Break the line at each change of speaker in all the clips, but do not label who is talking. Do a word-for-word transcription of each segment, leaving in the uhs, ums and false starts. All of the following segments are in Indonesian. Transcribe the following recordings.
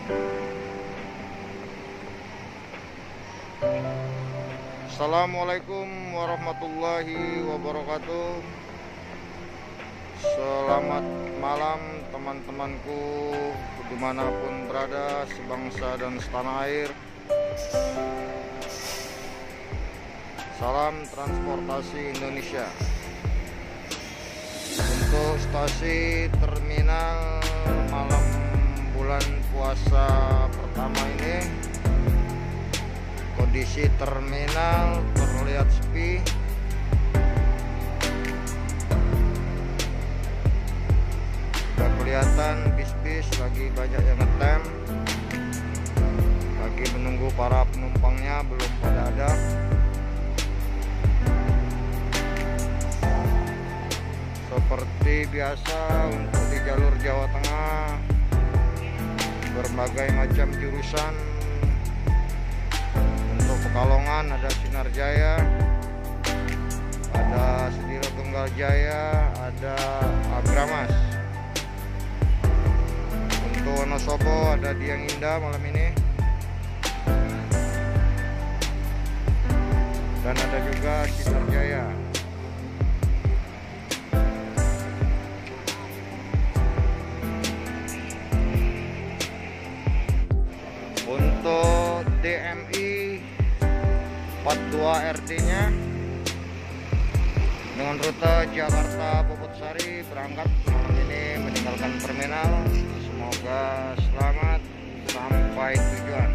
Assalamualaikum warahmatullahi wabarakatuh. Selamat malam teman-temanku dimanapun berada, sebangsa dan setanah air. Salam transportasi Indonesia. Untuk stasi terminal malam bulan puasa pertama ini, kondisi terminal terlihat sepi. Sudah kelihatan bis-bis lagi banyak yang ngetem, lagi menunggu para penumpangnya, belum pada ada. Seperti biasa untuk di jalur Jawa Tengah, berbagai macam jurusan. Untuk Pekalongan ada Sinar Jaya, ada Sedira Tunggal Jaya, ada Agramas. Untuk Wonosobo ada Diang Indah malam ini, dan ada juga Sinar Jaya. Untuk D M I empat puluh dua R T-nya dengan rute Jakarta Bobotsari berangkat malam ini meninggalkan terminal. Semoga selamat sampai tujuan.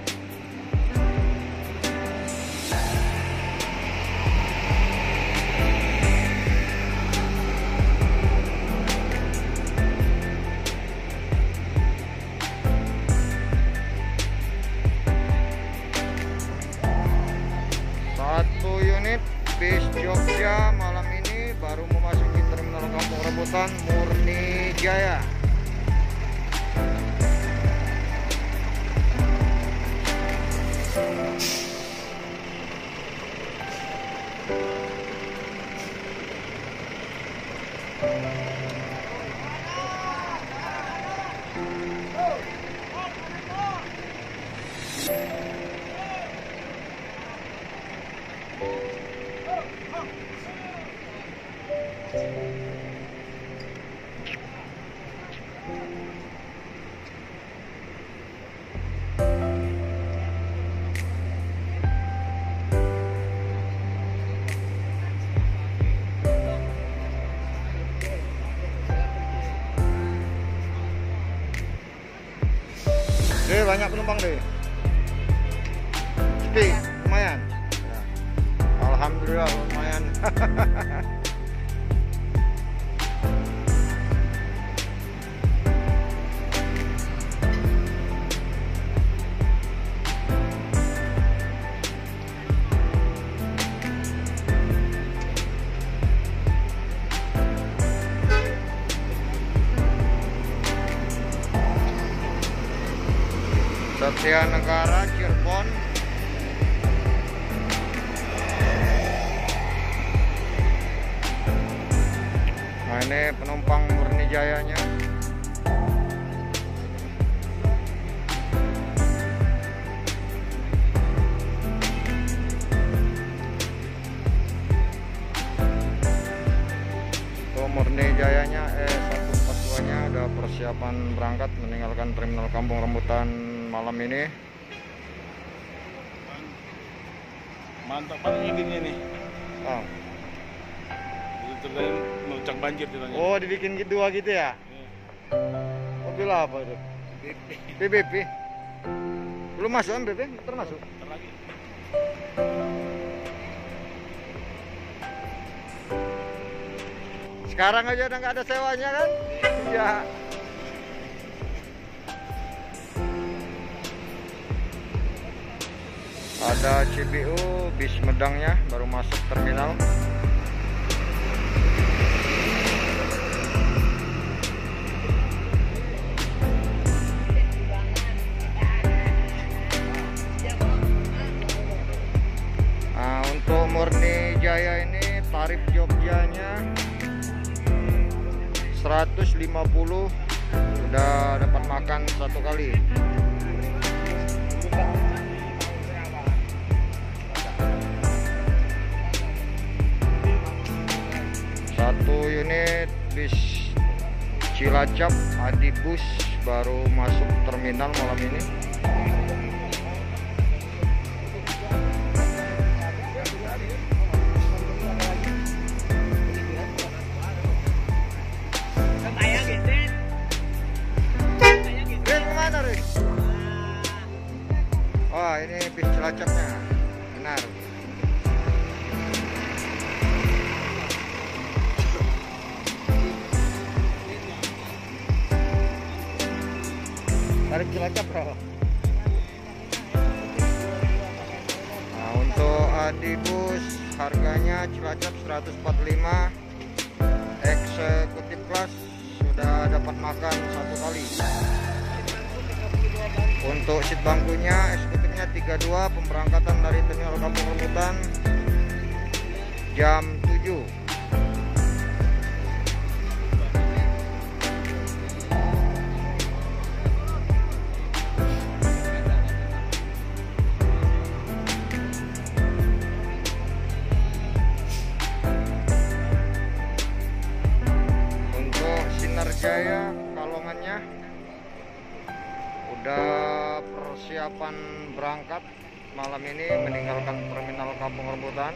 Satu unit bis Jogja malam ini baru memasuki terminal Kampung Rambutan Murni Jaya. Deh, banyak penumpang deh. Sepi, lumayan. Ya. Alhamdulillah lumayan. Satya Negara Cirebon. Nah, ini penumpang Murni Jayanya. Untuk Murni Jayanya eh satu empat dua-nya ada persiapan berangkat meninggalkan terminal Kampung Rambutan malam ini.
Mantap banget ini nih.
Oh.
Itu tadi meluncak banjir tuh.
Oh, dibikin gitu dua gitu ya?
Iya.
Mobil apa itu? B B P. Belum masuk kan B B P? Termasuk?
Ntar lagi.
Sekarang aja udah nggak ada sewanya kan? Iya. Ada C B U bis Medangnya baru masuk terminal. Nah, untuk Murni Jaya ini tarif Jogjanya seratus lima puluh udah dapat makan satu kali. Satu unit bis Cilacap Adibus baru masuk terminal malam ini. Oh, ini bis Cilacapnya, benar. Tarif Cilacap berapa? Nah, untuk Adibus harganya Cilacap seratus empat puluh lima, eksekutif kelas sudah dapat makan satu kali. Untuk seat bangkunya eksekutifnya tiga puluh dua, pemberangkatan dari Terminal Kampung Rambutan jam tujuh. Untuk Sinar Jaya Kalongannya udah persiapan berangkat malam ini meninggalkan Terminal Kampung Rambutan.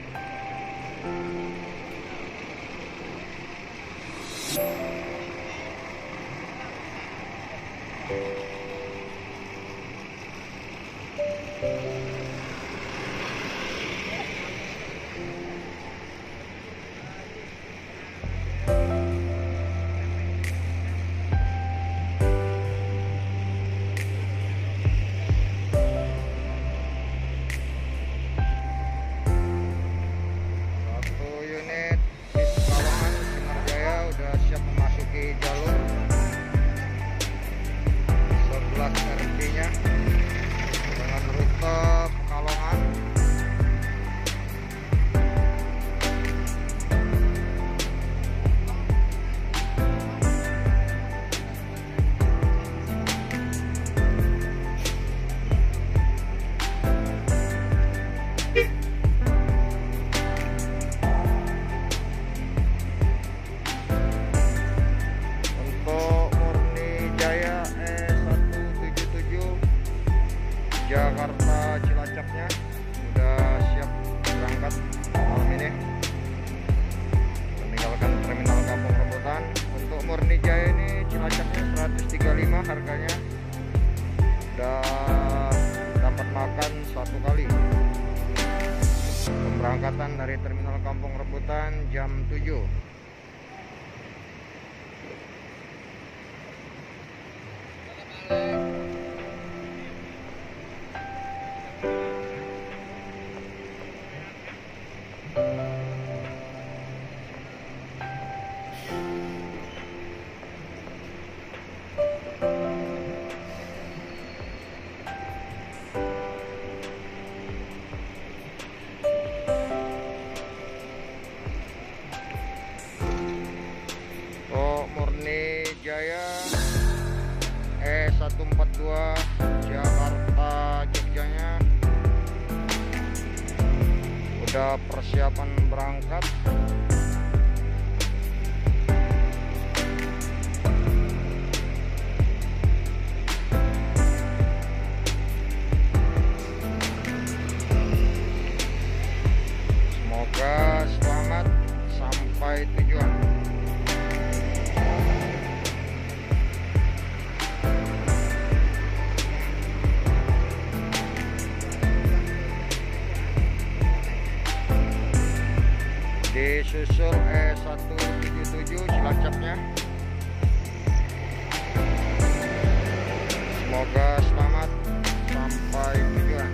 Dengan rute Pekalongan. Jakarta Cilacapnya sudah siap berangkat malam ini meninggalkan Terminal Kampung Rambutan. Untuk Murni Jaya ini Cilacapnya seratus tiga puluh lima harganya, sudah dapat makan satu kali. Pemberangkatan dari Terminal Kampung Rambutan jam tujuh. Jaya E seratus empat puluh dua Jakarta Jogjanya udah persiapan berangkat. Semoga selamat sampai tujuan. Disusul E seratus tujuh puluh tujuh Cilacapnya. Semoga selamat sampai tujuan.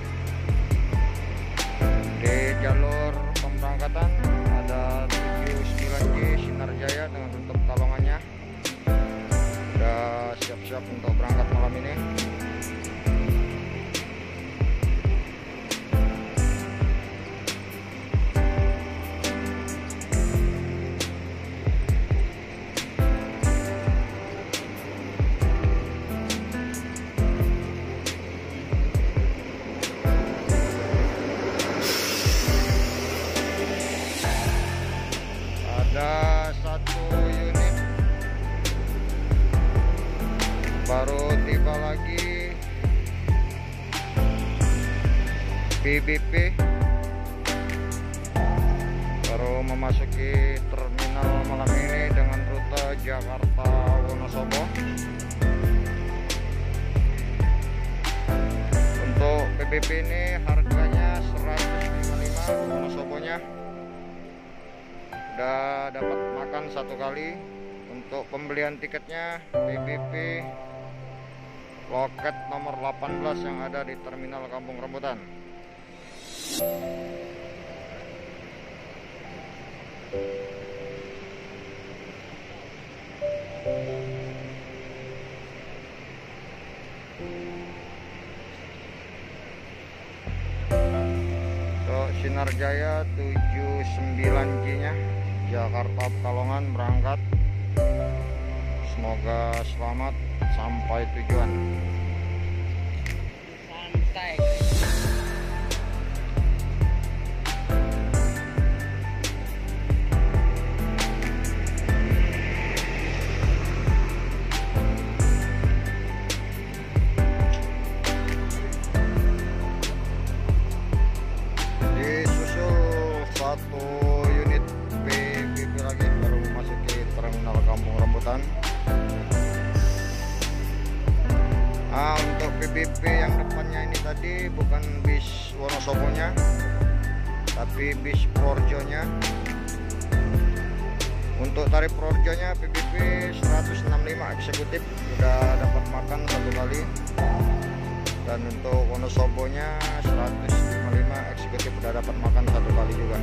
Di jalur pemberangkatan ada tujuh puluh sembilan J Sinar Jaya dengan rute Pekalongannya. Sudah siap-siap untuk berangkat malam ini. buka lagi P B P, baru memasuki terminal malam ini dengan rute Jakarta Wonosobo. Untuk P B P ini harganya seratus lima puluh lima, Wonosobonya udah dapat makan satu kali. Untuk pembelian tiketnya P B P loket nomor delapan belas yang ada di Terminal Kampung Rambutan. Untuk Sinar Jaya tujuh puluh sembilan J nya Jakarta Pekalongan berangkat. Semoga selamat sampai tujuan.
Santai.
Disusul satu unit P B P lagi baru memasuki Terminal Kampung Rambutan. Nah, untuk P B P yang depannya ini tadi bukan bis Wonosobonya, tapi bis Projonya. Untuk tarif Projonya P B P seratus enam puluh lima eksekutif udah dapat makan satu kali, dan untuk Wonosobonya seratus lima puluh lima eksekutif udah dapat makan satu kali juga.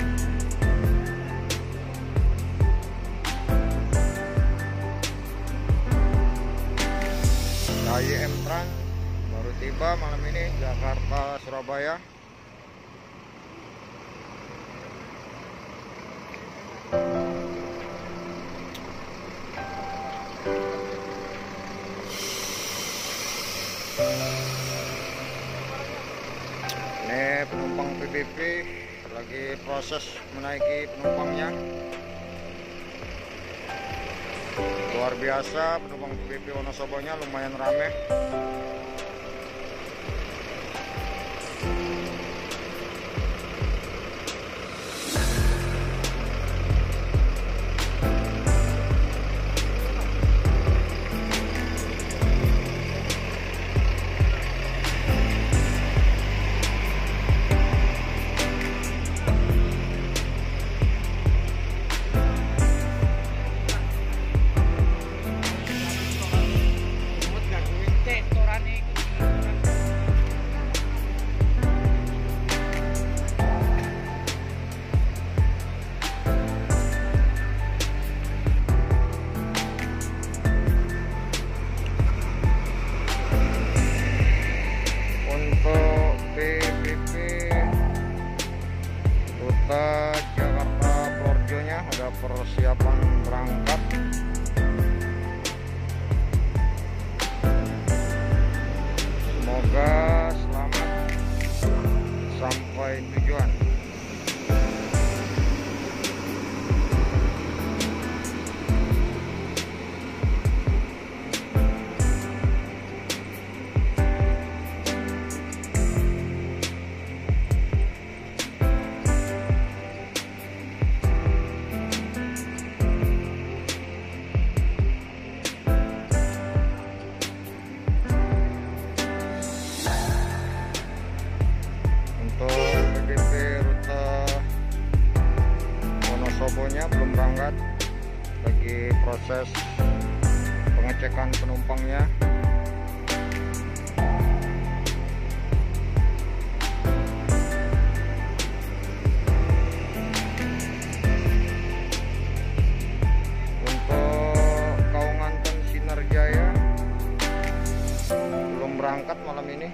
K Y M Trans baru tiba malam ini Jakarta Surabaya. Ini penumpang P B P lagi proses menaiki penumpangnya. Luar biasa, penumpang P B P Wonosobonya lumayan rame. Jakarta Projonya ada persiapan berangkat. Semoga selamat sampai tujuan. Wonosobonya belum berangkat, lagi proses pengecekan penumpangnya. Untuk Kaunganten Sinar Jaya belum berangkat malam ini.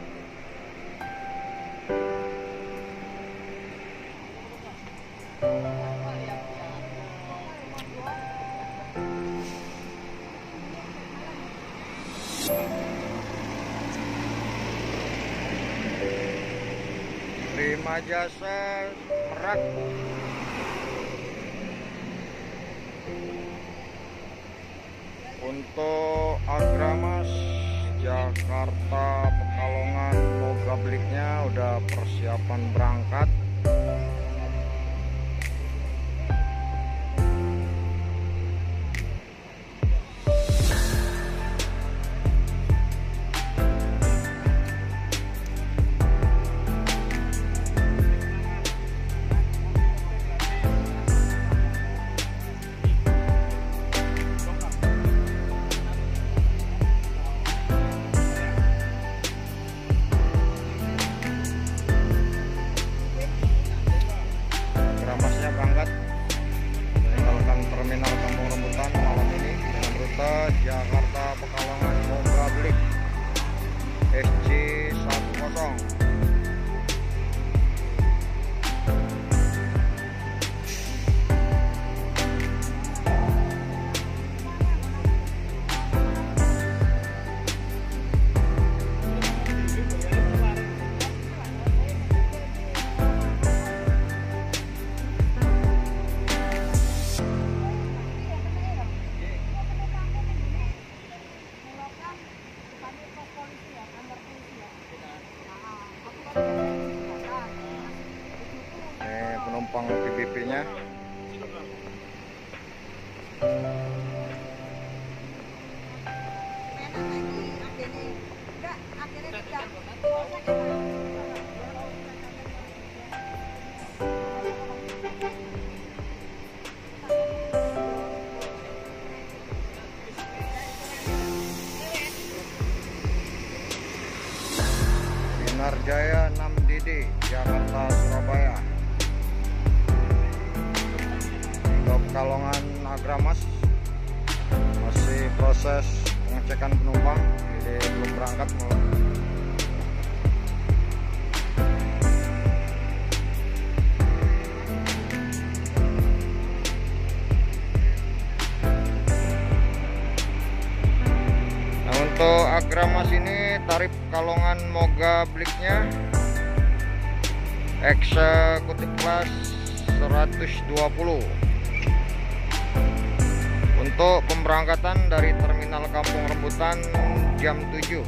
Prima Jasa Merak untuk Agramas Jakarta Pekalongan Mogabliknya udah persiapan berangkat. Terminal Kampung Rambutan malam ini dengan rute Jakarta Pekalongan Mogablik S C sepuluh. Ini penumpang P B P-nya. Jaya enam D D Jakarta Surabaya ke Pekalongan Agramas, masih proses pengecekan penumpang, jadi belum berangkat. Nah, untuk Agramas ini tarif Pekalongan Mogabliknya eksekutif kelas seratus dua puluh. Untuk pemberangkatan dari Terminal Kampung Rambutan jam tujuh.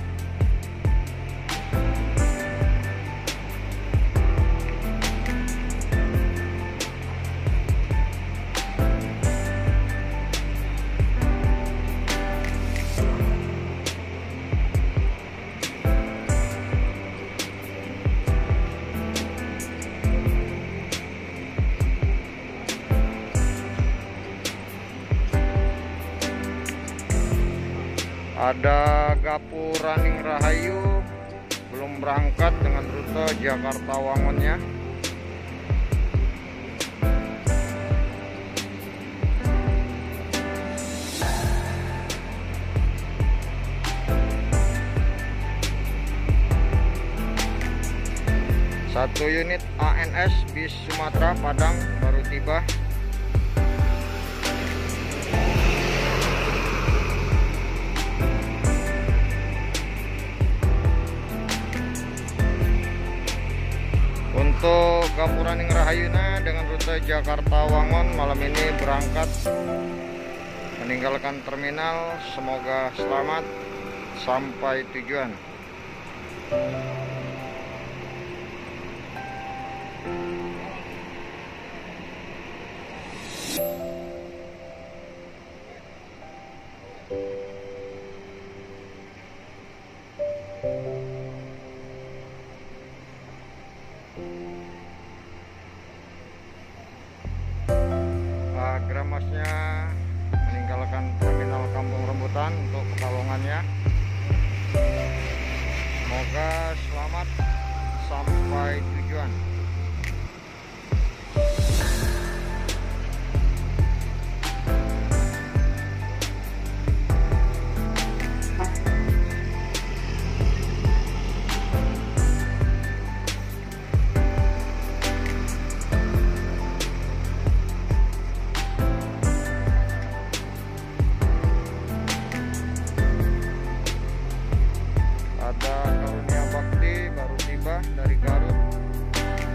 Ada Gapur Running Rahayu belum berangkat dengan rute Jakarta Wangonnya. Satu unit A N S bis Sumatera Padang baru tiba. Untuk Gapur Running Rahayuna dengan rute Jakarta Wangon malam ini berangkat meninggalkan terminal. Semoga selamat sampai tujuan. Agramasnya meninggalkan Terminal Kampung Rambutan untuk Pekalongannya. Semoga selamat sampai tujuan. Ada Karunia Bakti baru tiba dari Garut.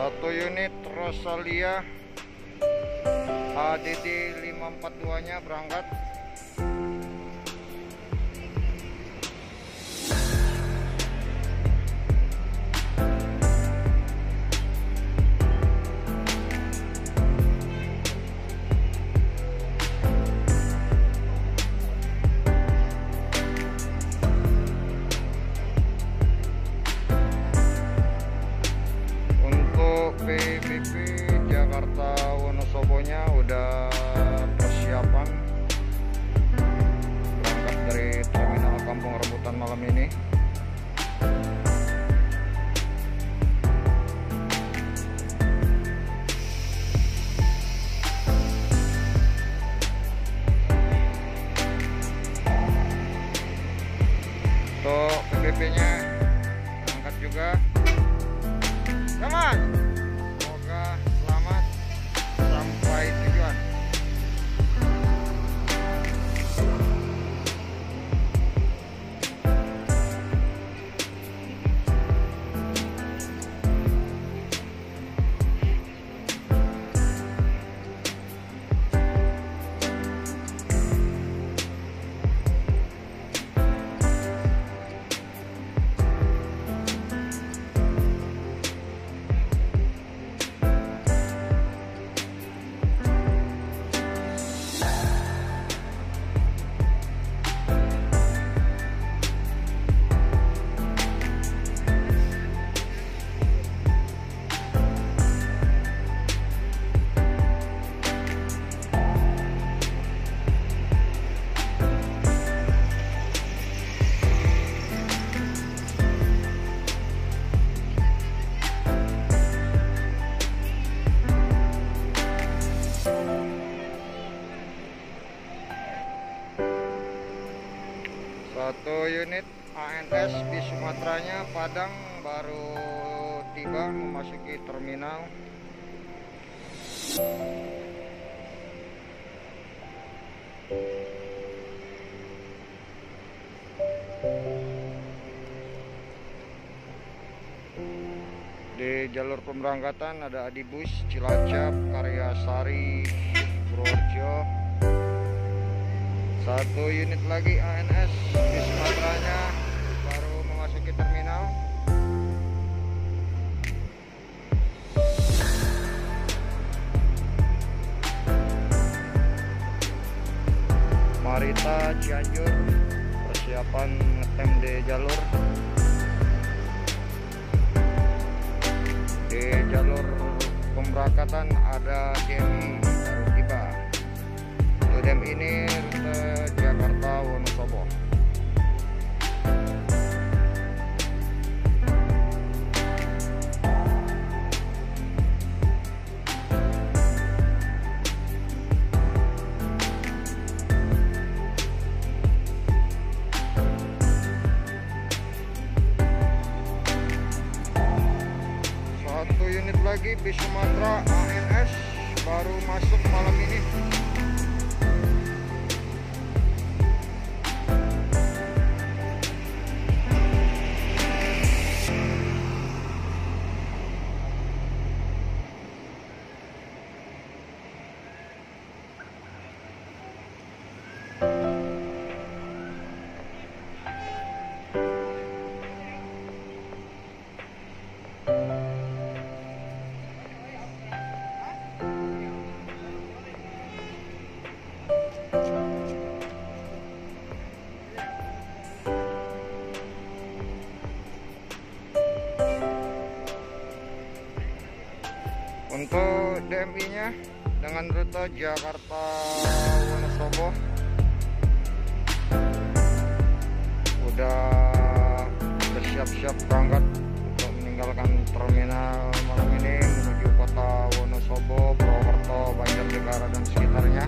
Satu unit Rosalia A D D lima empat dua nya berangkat. P B B Jakarta Wonosobo-nya udah persiapan berangkat dari terminal Kampung Rambutan malam ini. Untuk P B B-nya berangkat juga. Selamat. Selamat sampai tujuan. Satu unit A N S di Sumateranya Padang baru tiba memasuki terminal. Di jalur pemberangkatan ada Adibus, Cilacap, Karyasari, Purworejo. Satu unit lagi A N S di Sumateranya baru memasuki terminal. Marita Cianjur persiapan ngetem di jalur. Di jalur pemberangkatan ada D M I baru tiba. D M I ini rute Jakarta Wonosobo. Satu unit lagi bis Sumatera A N S baru masuk malam ini. Untuk D M I-nya dengan rute Jakarta Wonosobo udah bersiap-siap berangkat untuk meninggalkan terminal malam ini menuju kota Wonosobo, Purwokerto, Banjarnegara dan sekitarnya.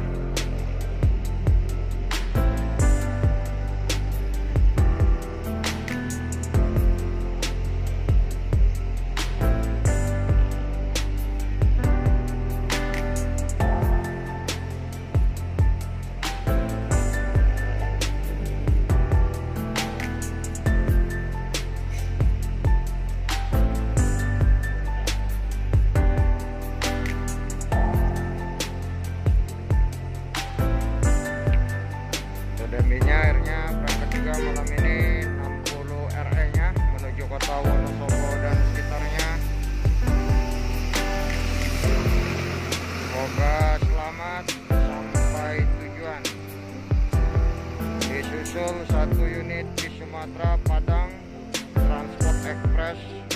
disusul satu unit bis Sumatera Padang Transport Express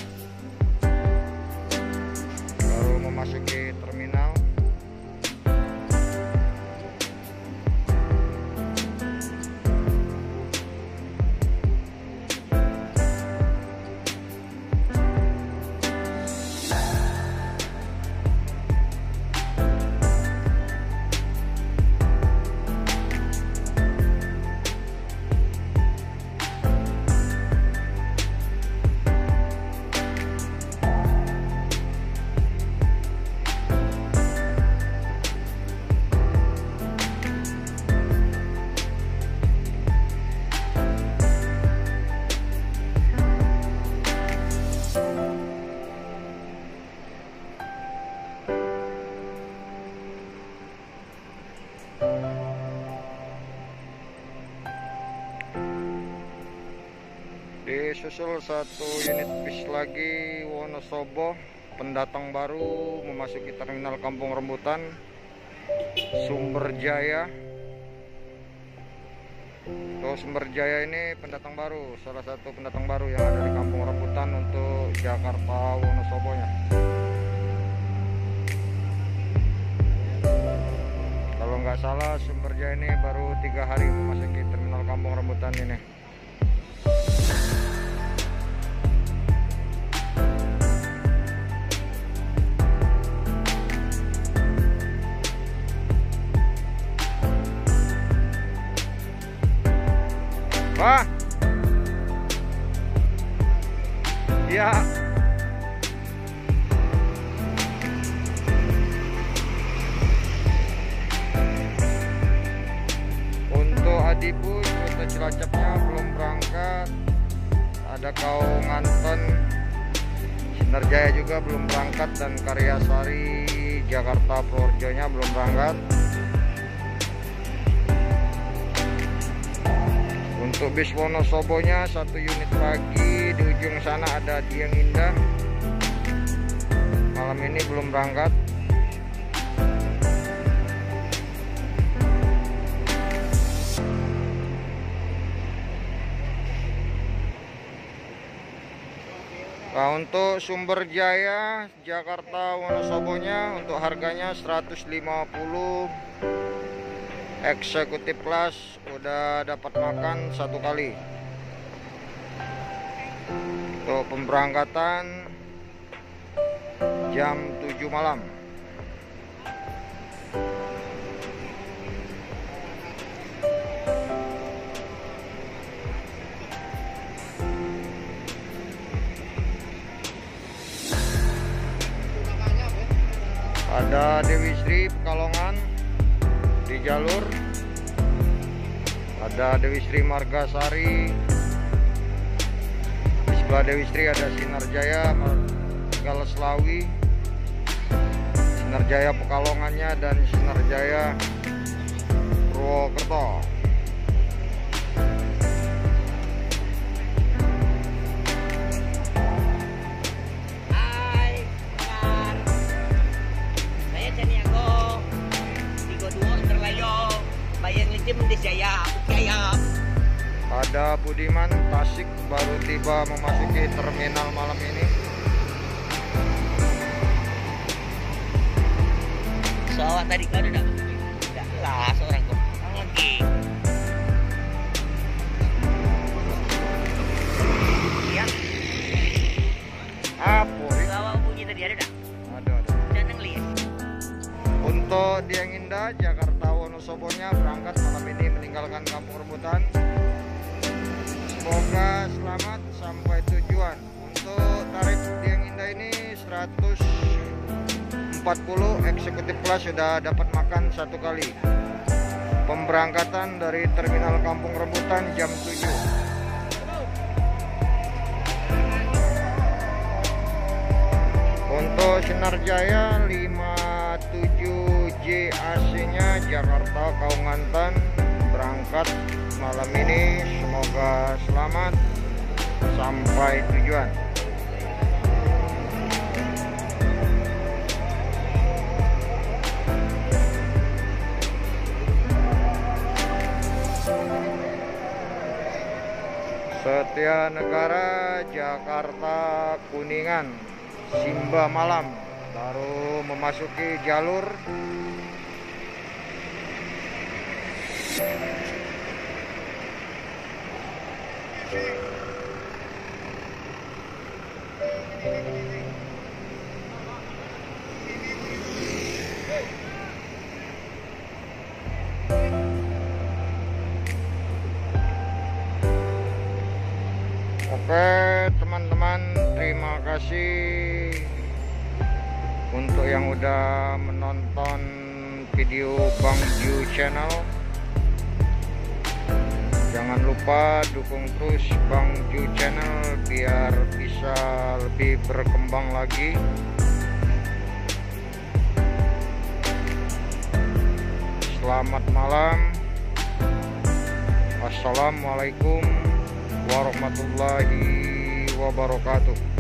baru memasuki terminal. Disusul satu unit bis lagi Wonosobo, pendatang baru memasuki terminal Kampung Rambutan Sumberjaya. Tuh, Sumberjaya ini pendatang baru, salah satu pendatang baru yang ada di Kampung Rambutan untuk Jakarta Wonosobonya. Kalau nggak salah Sumberjaya ini baru tiga hari memasuki terminal Kampung Rambutan ini. Wah, ya. Untuk Adibus rute Cilacapnya belum berangkat. Ada Kaunganten, Sinarjaya juga belum berangkat, dan Karyasari Jakarta Purworejonya belum berangkat. Untuk bis Wonosobonya satu unit lagi di ujung sana ada Dieng Indah. Malam ini belum berangkat. Nah, untuk Sumberjaya Jakarta Wonosobonya untuk harganya seratus lima puluh. Eksekutif kelas udah dapat makan satu kali. Untuk pemberangkatan jam tujuh malam. Ada Dewi Sri Pekalongan di jalur, ada Dewi Sri Margasari, di sebelah Dewi Sri ada Sinarjaya Galeslawi, Sinarjaya Pekalongannya, dan Sinarjaya Purwokerto. Ada Budiman Tasik baru tiba memasuki terminal malam ini.
Pesawat tadi kan udah udah lah seorang kok lagi. Ya.
Apa?
Pesawat bunyi tadi ada dah.
Ada ada.
Jangan lihat.
Untuk Dieng Indah Jakarta Wonosobonya berangkat malam ini meninggalkan Kampung Rambutan. Semoga selamat sampai tujuan. Untuk tarif Dieng Indah ini seratus empat puluh, eksekutif kelas sudah dapat makan satu kali. Pemberangkatan dari terminal Kampung Rambutan jam tujuh. Untuk Sinarjaya lima tujuh J A C-nya Jakarta Kaunganten berangkat malam ini. Semoga selamat sampai tujuan. Kertanegara, Jakarta Kuningan, Simba Malam baru memasuki jalur. Oke teman-teman, terima kasih untuk yang udah menonton video Bang Ju Channel. Jangan lupa dukung terus Bang Ju Channel biar bisa lebih berkembang lagi. Selamat malam. Assalamualaikum warahmatullahi wabarakatuh.